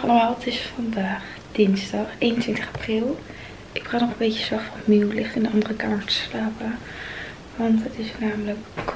Goedemorgen allemaal, het is vandaag dinsdag 21 april. Ik ga nog een beetje zacht, want Miu ligt in de andere kamer te slapen. Want het is namelijk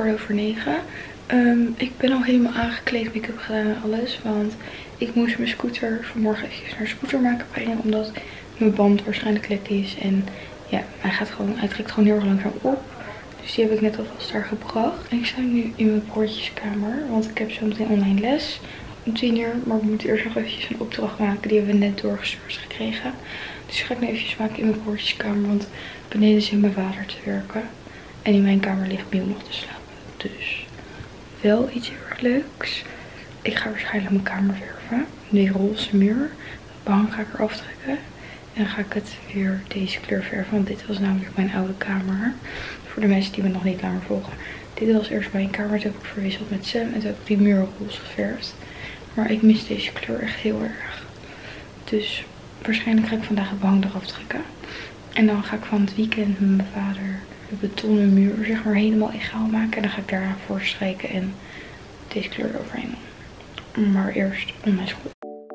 9:15. Ik ben al helemaal aangekleed, make-up gedaan en alles. Want ik moest mijn scooter vanmorgen even naar de scootermaker brengen. Omdat mijn band waarschijnlijk lek is. En ja, hij trekt gewoon heel erg langzaam op. Dus die heb ik net alvast daar gebracht. En ik sta nu in mijn broertjeskamer. Want ik heb zo meteen online les om 10:00. Maar we moeten eerst nog eventjes een opdracht maken. Die hebben we net doorgestuurd gekregen. Dus ga ik nu eventjes maken in mijn broertjeskamer. Want beneden zit mijn vader te werken. En in mijn kamer ligt Miu nog te slapen. Dus wel iets heel erg leuks. Ik ga waarschijnlijk mijn kamer verven. Die roze muur. Het behang ga ik eraf trekken. En dan ga ik het weer deze kleur verven. Want dit was namelijk mijn oude kamer. Voor de mensen die me nog niet langer volgen. Dit was eerst mijn kamer. Toen heb ik verwisseld met Sam. En toen heb ik die muur roze geverfd. Maar ik mis deze kleur echt heel erg. Dus waarschijnlijk ga ik vandaag het behang eraf trekken. En dan ga ik van het weekend met mijn vader de betonnen muur zeg maar helemaal egaal maken. En dan ga ik daarvoor strijken en deze kleur eroverheen doen. Maar eerst om mijn school.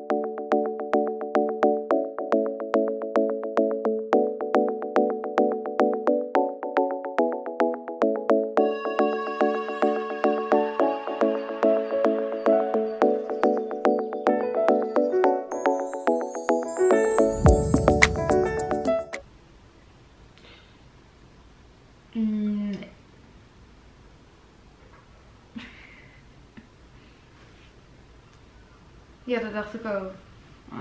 Ja, dat dacht ik ook. Oh.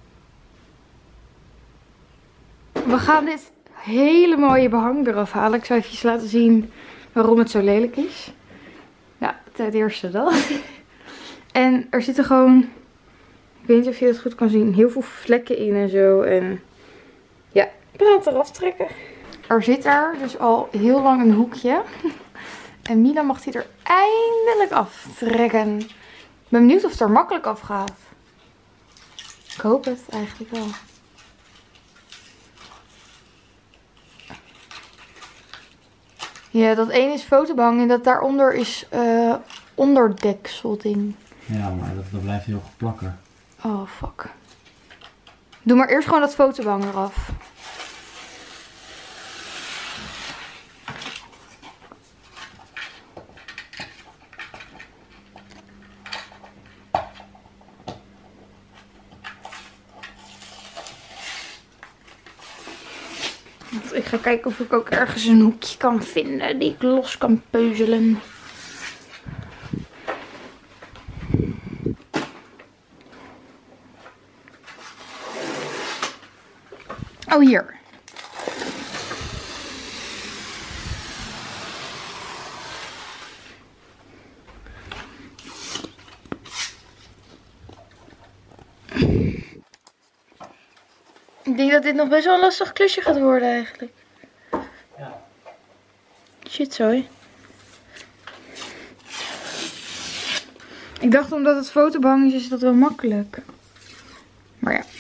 We gaan dit hele mooie behang eraf halen. Ik zal even laten zien waarom het zo lelijk is. Ja, ten eerste dat. En er zitten gewoon, ik weet niet of je het goed kan zien, heel veel vlekken in en zo. En ja, ik ga het eraf trekken. Er zit er dus al heel lang een hoekje. En Mila mag die er eindelijk aftrekken. Ik ben benieuwd of het er makkelijk afgaat. Ik hoop het eigenlijk wel. Ja, dat één is fotobehang en dat daaronder is onderdekselding. Ja, maar dat blijft heel goed plakken. Oh, fuck. Doe maar eerst gewoon dat fotobehang eraf. Ik ga kijken of ik ook ergens een hoekje kan vinden die ik los kan peuzelen. Oh, hier. Ik denk dat dit nog best wel een lastig klusje gaat worden eigenlijk. Ja. Shit, sorry. Ik dacht omdat het fotobehang is dat wel makkelijk. Maar ja.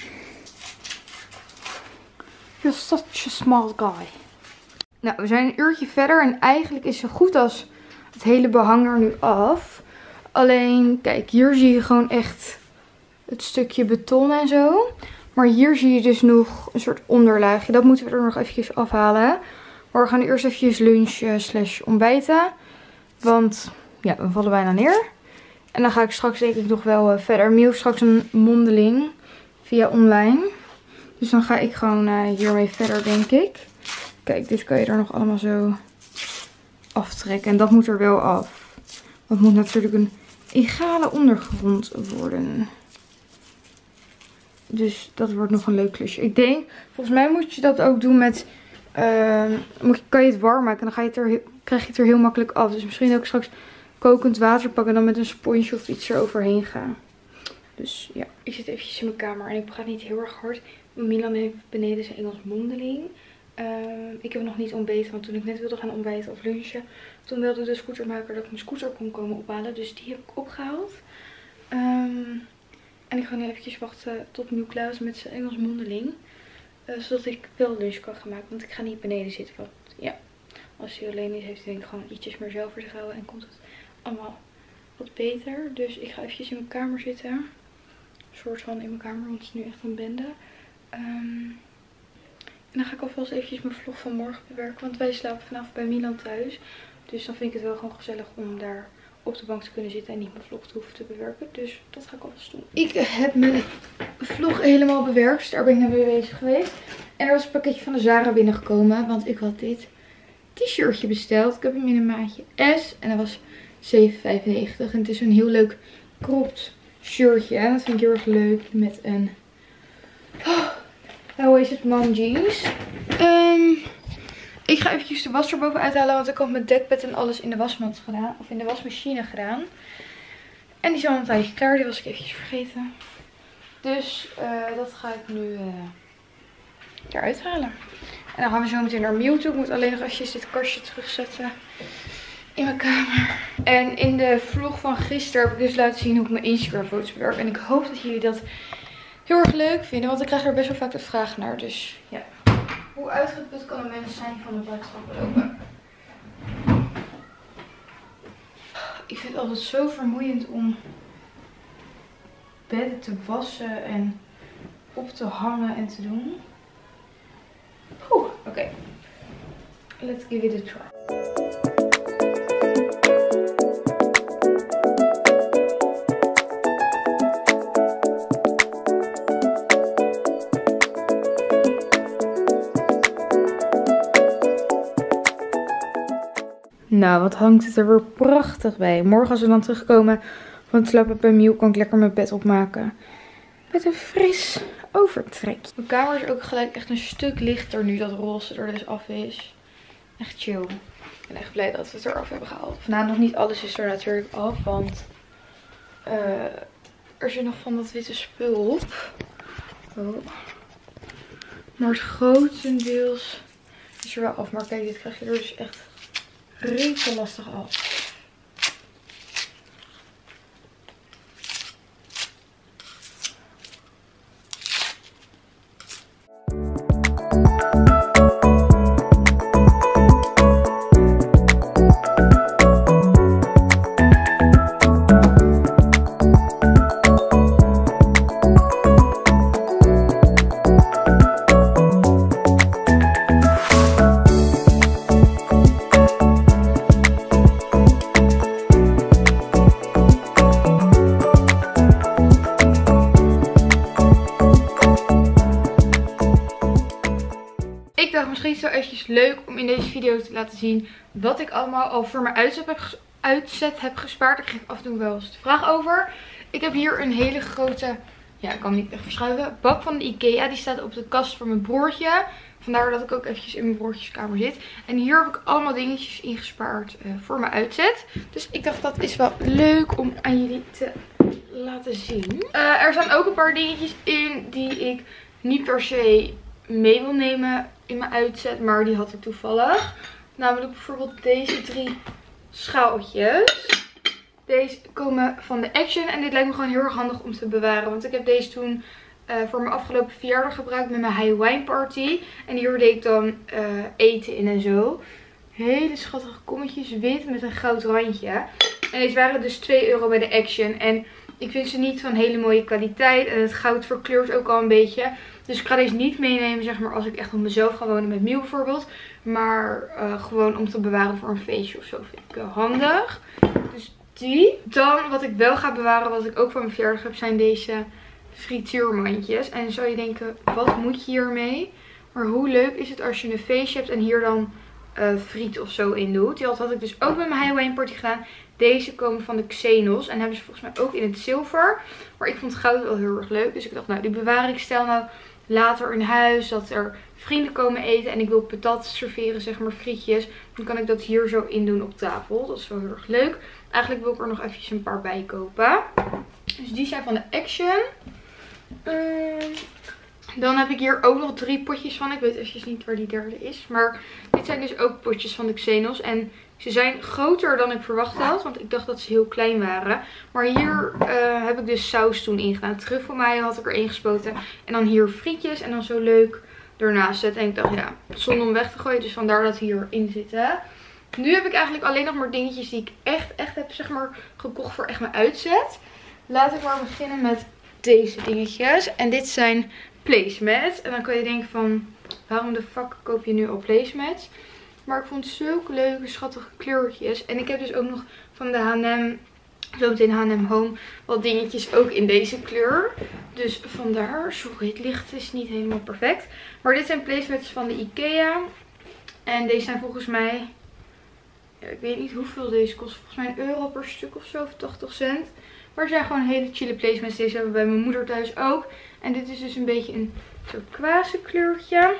You're such a smart guy. Nou, we zijn een uurtje verder en eigenlijk is zo goed als het hele behang er nu af. Alleen, kijk, hier zie je gewoon echt het stukje beton en zo. Maar hier zie je dus nog een soort onderlaagje. Dat moeten we er nog eventjes afhalen. Maar we gaan nu eerst eventjes lunchen / ontbijten. Want ja, we vallen bijna neer. En dan ga ik straks denk ik nog wel verder. Miu heeft straks een mondeling via online. Dus dan ga ik gewoon hiermee verder denk ik. Kijk, dit kan je er nog allemaal zo aftrekken. En dat moet er wel af. Want het moet natuurlijk een egale ondergrond worden. Dus dat wordt nog een leuk klusje. Ik denk, volgens mij moet je dat ook doen met, kan je het warm maken. En dan krijg je het er heel makkelijk af. Dus misschien ook straks kokend water pakken en dan met een sponsje of iets eroverheen gaan. Dus ja, ik zit eventjes in mijn kamer en ik praat niet heel erg hard. Milan heeft beneden zijn Engels mondeling. Ik heb nog niet ontbeten, want toen ik net wilde gaan ontbijten of lunchen, toen wilde de scootermaker dat ik mijn scooter kon komen ophalen. Dus die heb ik opgehaald. En ik ga nu eventjes wachten tot Miu klaar is met zijn Engels mondeling. Zodat ik wel lunch kan gaan maken, want ik ga niet beneden zitten. Want ja, als hij alleen is, heeft hij denk ik gewoon ietsjes meer zelfvertrouwen en komt het allemaal wat beter. Dus ik ga eventjes in mijn kamer zitten. soort van in mijn kamer, want het is nu echt een bende. En dan ga ik alvast eventjes mijn vlog van morgen bewerken, want wij slapen vanavond bij Milan thuis. Dus dan vind ik het wel gewoon gezellig om daar op de bank te kunnen zitten en niet mijn vlog te hoeven te bewerken. Dus dat ga ik alvast doen. Ik heb mijn vlog helemaal bewerkt, dus daar ben ik naar mee bezig geweest. En er was een pakketje van de Zara binnengekomen, want ik had dit t-shirtje besteld. Ik heb hem in een maatje S en dat was €7,95. En het is een heel leuk cropped shirtje. Dat vind ik heel erg leuk met een, hoe is het, mom jeans. Ik ga eventjes de was erboven uithalen, want ik had mijn dekbed en alles in de wasmand gedaan. Of in de wasmachine gedaan. En die is al een tijdje klaar, die was ik eventjes vergeten. Dus dat ga ik nu eruit halen. En dan gaan we zo meteen naar Miel toe. Ik moet alleen nog eventjes dit kastje terugzetten in mijn kamer. En in de vlog van gisteren heb ik dus laten zien hoe ik mijn Instagram foto's bewerk. En ik hoop dat jullie dat heel erg leuk vinden, want ik krijg er best wel vaak de vraag naar. Dus ja. Hoe uitgeput kan een mens zijn van de boodschappen lopen? Ik vind het altijd zo vermoeiend om bedden te wassen en op te hangen en te doen. Oké. Let's give it a try. Nou, wat hangt het er weer prachtig bij. Morgen als we dan terugkomen van het slapen bij Miel, kan ik lekker mijn bed opmaken. Met een fris overtrekje. Mijn kamer is ook gelijk echt een stuk lichter nu dat roze er dus af is. Echt chill. Ik ben echt blij dat we het eraf hebben gehaald. Nou, nog niet alles is er natuurlijk af, want er zit nog van dat witte spul op. Oh. Maar het grotendeels is er wel af. Maar kijk, dit krijg je er dus echt rete lastig af. Misschien is het wel eventjes leuk om in deze video te laten zien wat ik allemaal al voor mijn uitzet heb gespaard. Ik geef af en toe wel eens de vraag over. Ik heb hier een hele grote, ja, ik kan hem niet echt verschuiven, bak van de Ikea. Die staat op de kast voor mijn broertje. Vandaar dat ik ook eventjes in mijn broertjeskamer zit. En hier heb ik allemaal dingetjes ingespaard voor mijn uitzet. Dus ik dacht dat is wel leuk om aan jullie te laten zien. Er staan ook een paar dingetjes in die ik niet per se mee wil nemen in mijn uitzet, maar die had ik toevallig. Namelijk bijvoorbeeld deze 3 schaaltjes. Deze komen van de Action en dit lijkt me gewoon heel erg handig om te bewaren. Want ik heb deze toen voor mijn afgelopen verjaardag gebruikt met mijn high wine party. En hier deed ik dan eten in en zo. Hele schattige kommetjes wit met een goud randje. En deze waren dus €2 bij de Action. En ik vind ze niet van hele mooie kwaliteit. En het goud verkleurt ook al een beetje. Dus ik ga deze niet meenemen, zeg maar, als ik echt op mezelf ga wonen met Miel bijvoorbeeld. Maar gewoon om te bewaren voor een feestje of zo vind ik handig. Dus die. Dan wat ik wel ga bewaren, wat ik ook voor mijn verjaardag heb, zijn deze frituurmandjes. En dan zou je denken, wat moet je hiermee? Maar hoe leuk is het als je een feestje hebt en hier dan friet of zo in doet. Die had ik dus ook met mijn high wine party gedaan. Deze komen van de Xenos. En hebben ze volgens mij ook in het zilver. Maar ik vond goud wel heel erg leuk. Dus ik dacht, nou, die bewaar ik. Stel nou later in huis dat er vrienden komen eten. En ik wil patat serveren, zeg maar frietjes. Dan kan ik dat hier zo in doen op tafel. Dat is wel heel erg leuk. Eigenlijk wil ik er nog eventjes een paar bij kopen. Dus die zijn van de Action. Dan heb ik hier ook nog 3 potjes van. Ik weet eventjes niet waar die derde is. Maar dit zijn dus ook potjes van de Xenos. En ze zijn groter dan ik verwacht had. Want ik dacht dat ze heel klein waren. Maar hier heb ik dus saus toen ingedaan. Truffelmayo had ik erin gespoten. En dan hier frietjes. En dan zo leuk ernaast zetten. En ik dacht, ja, zonde om weg te gooien. Dus vandaar dat hier in zitten. Nu heb ik eigenlijk alleen nog maar dingetjes die ik echt heb, zeg maar, gekocht voor echt mijn uitzet. Laat ik maar beginnen met deze dingetjes. En dit zijn placemats. En dan kan je denken van, waarom de fuck koop je nu al placemats? Maar ik vond zulke leuke, schattige kleurtjes. En ik heb dus ook nog van de H&M, zometeen H&M Home, wat dingetjes ook in deze kleur. Dus vandaar, sorry, het licht is niet helemaal perfect. Maar dit zijn placemats van de Ikea. En deze zijn volgens mij, ja, ik weet niet hoeveel deze kost. Volgens mij €1 per stuk of zo, of 80 cent. Maar het zijn gewoon hele chille placemats. Deze hebben we bij mijn moeder thuis ook. En dit is dus een beetje een turquoise kleurtje.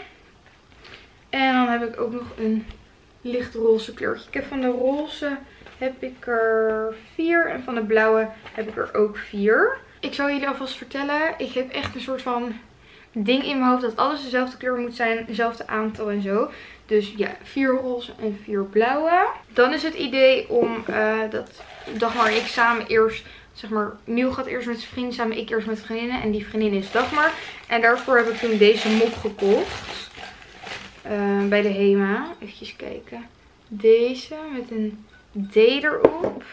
En dan heb ik ook nog een lichtroze kleurtje. Ik heb van de roze heb ik er 4 en van de blauwe heb ik er ook 4. Ik zal jullie alvast vertellen, ik heb echt een soort van ding in mijn hoofd dat alles dezelfde kleur moet zijn, dezelfde aantal en zo. Dus ja, 4 roze en 4 blauwe. Dan is het idee om dat Dagmar en ik samen eerst, zeg maar, Miel gaat eerst met zijn vrienden samen, ik eerst met vriendinnen. En die vriendin is Dagmar. En daarvoor heb ik toen deze mok gekocht. Bij de Hema. Even kijken. Deze met een D erop.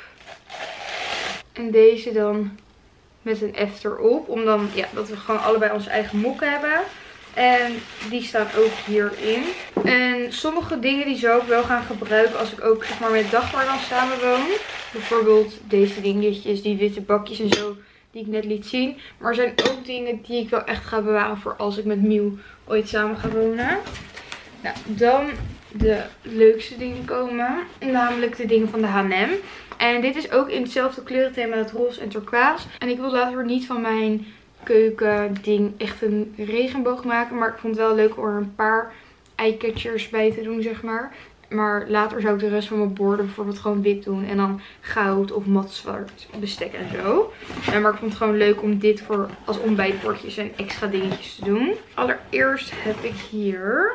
En deze dan met een F erop. Om dan, ja, dat we gewoon allebei onze eigen mokken hebben. En die staan ook hierin. En sommige dingen die zou ik wel gaan gebruiken als ik ook, zeg maar, met Dagmar dan samen woon. Bijvoorbeeld deze dingetjes, die witte bakjes en zo, die ik net liet zien. Maar er zijn ook dingen die ik wel echt ga bewaren voor als ik met Miel ooit samen ga wonen. Nou, dan de leukste dingen komen. Namelijk de dingen van de H&M. En dit is ook in hetzelfde kleurenthema, het roze en turquoise. En ik wil later niet van mijn keukending echt een regenboog maken. Maar ik vond het wel leuk om er een paar eyecatchers bij te doen, zeg maar. Maar later zou ik de rest van mijn borden bijvoorbeeld gewoon wit doen. En dan goud of matzwart bestek en zo. Maar ik vond het gewoon leuk om dit voor als ontbijtbordjes en extra dingetjes te doen. Allereerst heb ik hier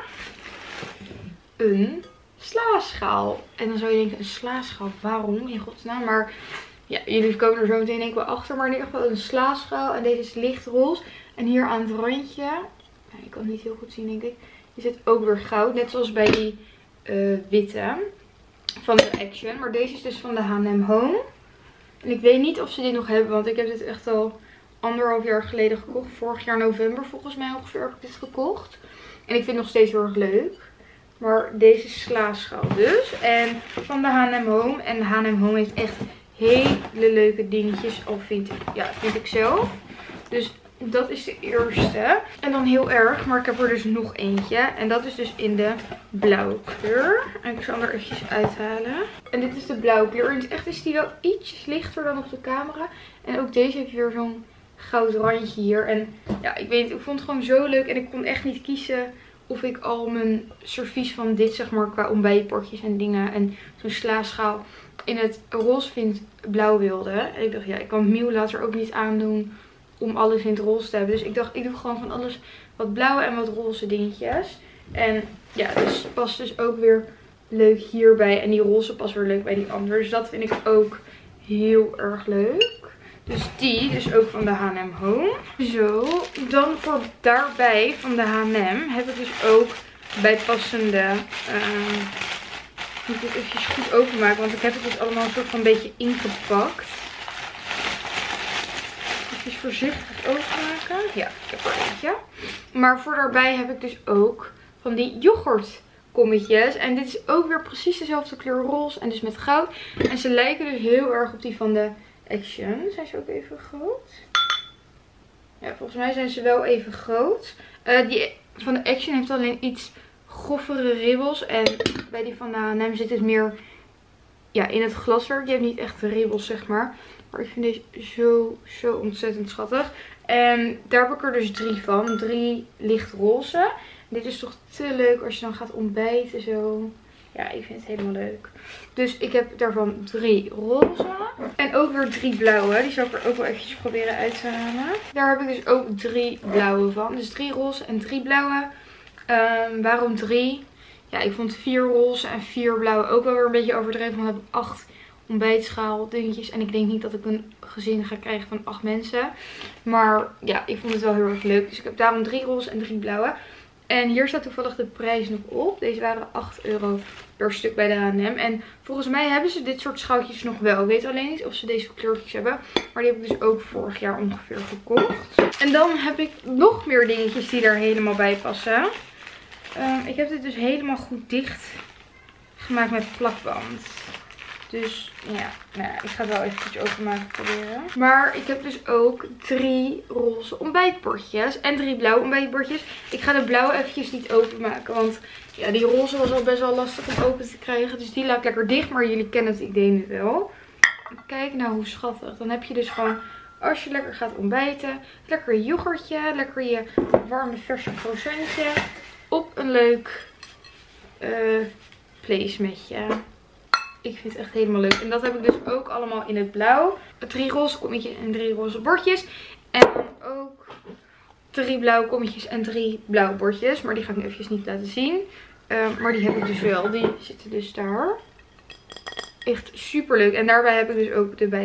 een slaaschaal. En dan zou je denken, een slaaschaal, waarom in godsnaam? Maar ja, jullie komen er zo meteen denk ik wel achter. Maar in ieder geval een slaaschaal. En deze is lichtroze. En hier aan het randje, ja, ik kan het niet heel goed zien denk ik, is het ook weer goud. Net zoals bij die witte van de Action. Maar deze is dus van de H&M Home. En ik weet niet of ze dit nog hebben, want ik heb dit echt al 1,5 jaar geleden gekocht. Vorig jaar november volgens mij ongeveer heb ik dit gekocht. En ik vind het nog steeds heel erg leuk. Maar deze slaaschaal dus. En van de H&M Home. En de H&M Home heeft echt hele leuke dingetjes. Al vind ik zelf. Dus dat is de eerste. En dan heel erg. Maar ik heb er dus nog eentje. En dat is dus in de blauwe kleur. En ik zal hem er eventjes uithalen. En dit is de blauwe kleur. En echt is die wel ietsjes lichter dan op de camera. En ook deze heeft weer zo'n goud randje hier. En ja, ik weet niet. Ik vond het gewoon zo leuk. En ik kon echt niet kiezen of ik al mijn servies van dit, zeg maar, qua ontbijtbordjes en dingen en zo'n slaaschaal in het roze vind blauw wilde. En ik dacht, ja, ik kan Miel later ook niet aandoen om alles in het roze te hebben. Dus ik dacht, ik doe gewoon van alles wat blauwe en wat roze dingetjes. En ja, dus past dus ook weer leuk hierbij. En die roze past weer leuk bij die andere. Dus dat vind ik ook heel erg leuk. Dus die, dus ook van de H&M Home. Zo, dan voor daarbij van de H&M heb ik dus ook bijpassende, moet ik het even goed openmaken, want ik heb het dus allemaal een soort van beetje ingepakt. Even voorzichtig openmaken. Ja, ik heb er eentje. Maar voor daarbij heb ik dus ook van die yoghurtkommetjes. En dit is ook weer precies dezelfde kleur roze en dus met goud. En ze lijken dus heel erg op die van de Action. Zijn ze ook even groot? Ja, volgens mij zijn ze wel even groot. Die van de Action heeft alleen iets groffere ribbels. En bij die van de H&M zit het meer, ja, in het glaswerk. Je hebt niet echt ribbels, zeg maar. Maar ik vind deze zo ontzettend schattig. En daar heb ik er dus 3 van. 3 lichtroze. Dit is toch te leuk als je dan gaat ontbijten zo. Ja, ik vind het helemaal leuk. Dus ik heb daarvan 3 roze. En ook weer 3 blauwe. Die zal ik er ook wel eventjes proberen uit te halen. Daar heb ik dus ook 3 blauwe van. Dus 3 roze en 3 blauwe. Waarom 3? Ja, ik vond 4 roze en 4 blauwe ook wel weer een beetje overdreven. Want dan heb ik 8 ontbijtschaal dingetjes. En ik denk niet dat ik een gezin ga krijgen van 8 mensen. Maar ja, ik vond het wel heel erg leuk. Dus ik heb daarom 3 roze en 3 blauwe. En hier staat toevallig de prijs nog op. Deze waren 8 euro per stuk bij de H&M. En volgens mij hebben ze dit soort schoutjes nog wel. Ik weet alleen niet of ze deze kleurtjes hebben. Maar die heb ik dus ook vorig jaar ongeveer gekocht. En dan heb ik nog meer dingetjes die er helemaal bij passen. Ik heb dit dus helemaal goed dicht gemaakt met plakband. Dus ja, nou ja, ik ga het wel eventjes openmaken proberen. Maar ik heb dus ook 3 roze ontbijtbordjes en 3 blauwe ontbijtbordjes. Ik ga de blauwe eventjes niet openmaken, want ja, die roze was al best wel lastig om open te krijgen. Dus die laat ik lekker dicht, maar jullie kennen het idee nu wel. Kijk nou hoe schattig. Dan heb je dus gewoon, als je lekker gaat ontbijten, lekker je yoghurtje, lekker je warme verse croissantje op een leuk placemetje. Ik vind het echt helemaal leuk. En dat heb ik dus ook allemaal in het blauw. 3 roze kommetjes en 3 roze bordjes. En dan ook 3 blauwe kommetjes en 3 blauwe bordjes. Maar die ga ik nu eventjes niet laten zien. Maar die heb ik dus wel. Die zitten dus daar. Echt super leuk. En daarbij heb ik dus ook de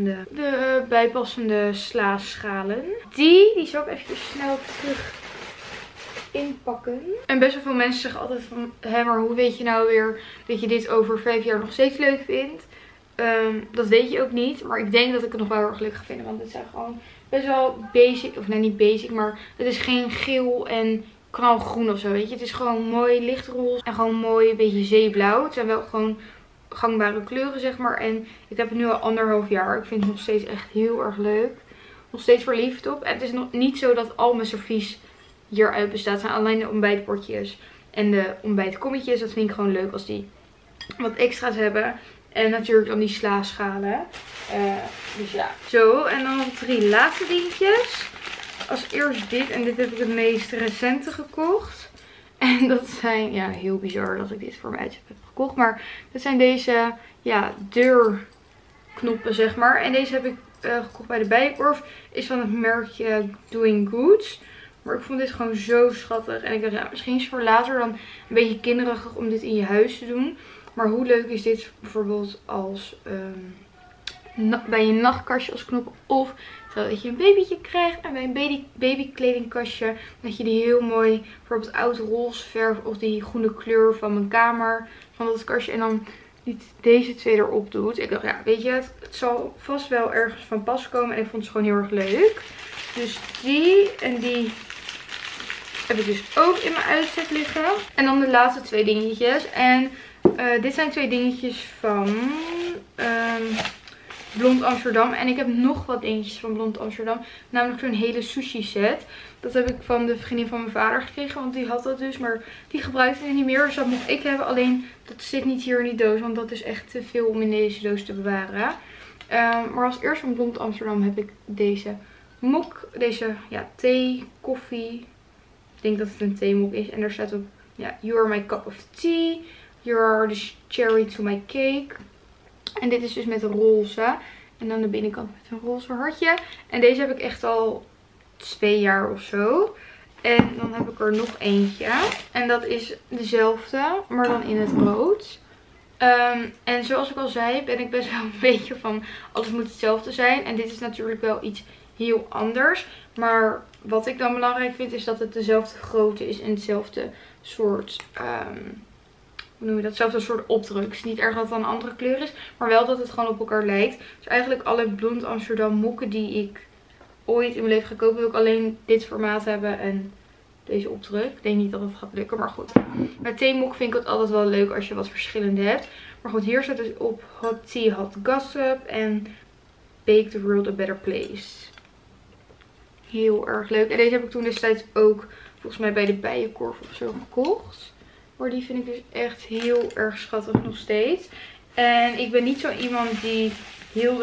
bijpassende slaaschalen. Die zal ik even snel terug inpakken. En best wel veel mensen zeggen altijd van, hé, maar hoe weet je nou weer dat je dit over 5 jaar nog steeds leuk vindt? Dat weet je ook niet. Maar ik denk dat ik het nog wel heel erg leuk ga vinden. Want het zijn gewoon best wel basic. Of nee, niet basic. Maar het is geen geel en knalgroen of zo, weet je. Het is gewoon mooi lichtroze. En gewoon mooi een beetje zeeblauw. Het zijn wel gewoon gangbare kleuren, zeg maar. En ik heb het nu al 1,5 jaar. Ik vind het nog steeds echt heel erg leuk. Nog steeds verliefd op. En het is nog niet zo dat al mijn servies hieruit bestaat. Het zijn alleen de ontbijtbordjes en de ontbijtkommetjes. Dat vind ik gewoon leuk als die wat extra's hebben. En natuurlijk dan die slaaschalen. Dus ja, zo. En dan 3 laatste dingetjes. Als eerst dit. En dit heb ik het meest recente gekocht. En dat zijn, ja, heel bizar dat ik dit voor mijn uitzet heb gekocht. Maar dat zijn deze, ja, deurknoppen, zeg maar. En deze heb ik gekocht bij de Bijenkorf. Is van het merkje Doing Good. Maar ik vond dit gewoon zo schattig. En ik dacht, ja, misschien is het voor later dan een beetje kinderig om dit in je huis te doen. Maar hoe leuk is dit bijvoorbeeld als bij je nachtkastje als knop. Of dat je een babytje krijgt en bij een babykledingkastje. Dat je die heel mooi, bijvoorbeeld oud roze verf of die groene kleur van mijn kamer. Van dat kastje. En dan deze 2 erop doet. Ik dacht, ja, weet je, het zal vast wel ergens van pas komen. En ik vond het gewoon heel erg leuk. Dus die en die heb ik dus ook in mijn uitzet liggen. En dan de laatste 2 dingetjes. En dit zijn 2 dingetjes van Blond Amsterdam. En ik heb nog wat dingetjes van Blond Amsterdam. Namelijk zo'n hele sushi set. Dat heb ik van de vriendin van mijn vader gekregen. Want die had dat dus. Maar die gebruikte het niet meer. Dus dat mocht ik hebben. Alleen dat zit niet hier in die doos. Want dat is echt te veel om in deze doos te bewaren. Maar als eerste van Blond Amsterdam heb ik deze mok. Deze, ja, thee, koffie. Ik denk dat het een theemok is. En daar staat op, ja, you are my cup of tea. You are the cherry to my cake. En dit is dus met roze. En aan de binnenkant met een roze hartje. En deze heb ik echt al 2 jaar of zo. En dan heb ik er nog eentje. En dat is dezelfde, maar dan in het rood. En zoals ik al zei, ben ik best wel een beetje van alles moet hetzelfde zijn. En dit is natuurlijk wel iets heel anders. Maar wat ik dan belangrijk vind is dat het dezelfde grootte is en hetzelfde soort, hoe noem je dat? Hetzelfde soort opdruk. Het is niet erg dat het dan een andere kleur is, maar wel dat het gewoon op elkaar lijkt. Dus eigenlijk alle Blond Amsterdam mokken die ik ooit in mijn leven ga kopen, wil ik alleen dit formaat hebben en deze opdruk. Ik denk niet dat het gaat lukken, maar goed. Met theemok vind ik het altijd wel leuk als je wat verschillende hebt. Maar goed, hier staat dus op Hot Tea, Hot Gossip en Bake the World a Better Place. Heel erg leuk. En deze heb ik toen destijds ook volgens mij bij de Bijenkorf of zo gekocht. Maar die vind ik dus echt heel erg schattig nog steeds. En ik ben niet zo iemand die heel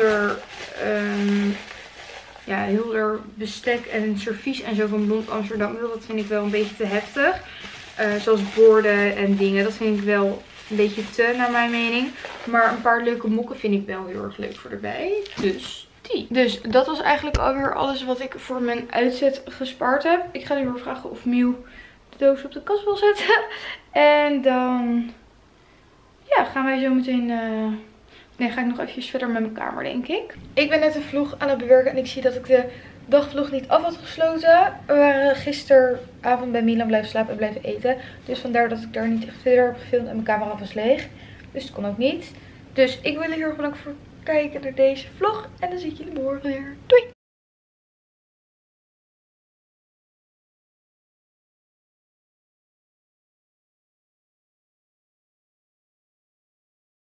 er bestek en servies en zo van Blond Amsterdam wil. Dat vind ik wel een beetje te heftig. Zoals borden en dingen. Dat vind ik wel een beetje te naar mijn mening. Maar een paar leuke mokken vind ik wel heel erg leuk voor erbij. Dus dat was eigenlijk alweer alles wat ik voor mijn uitzet gespaard heb. Ik ga nu weer vragen of Miu de doos op de kast wil zetten. En dan, ja, gaan wij zo meteen... Nee, ga ik nog even verder met mijn kamer, denk ik. Ik ben net een vlog aan het bewerken en ik zie dat ik de dagvlog niet af had gesloten. We waren gisteravond bij Milan blijven slapen en blijven eten. Dus vandaar dat ik daar niet echt verder heb gefilmd en mijn camera was leeg. Dus dat kon ook niet. Dus ik wil jullie heel erg bedanken voor het kijken naar deze vlog. En dan zie ik jullie morgen weer. Doei!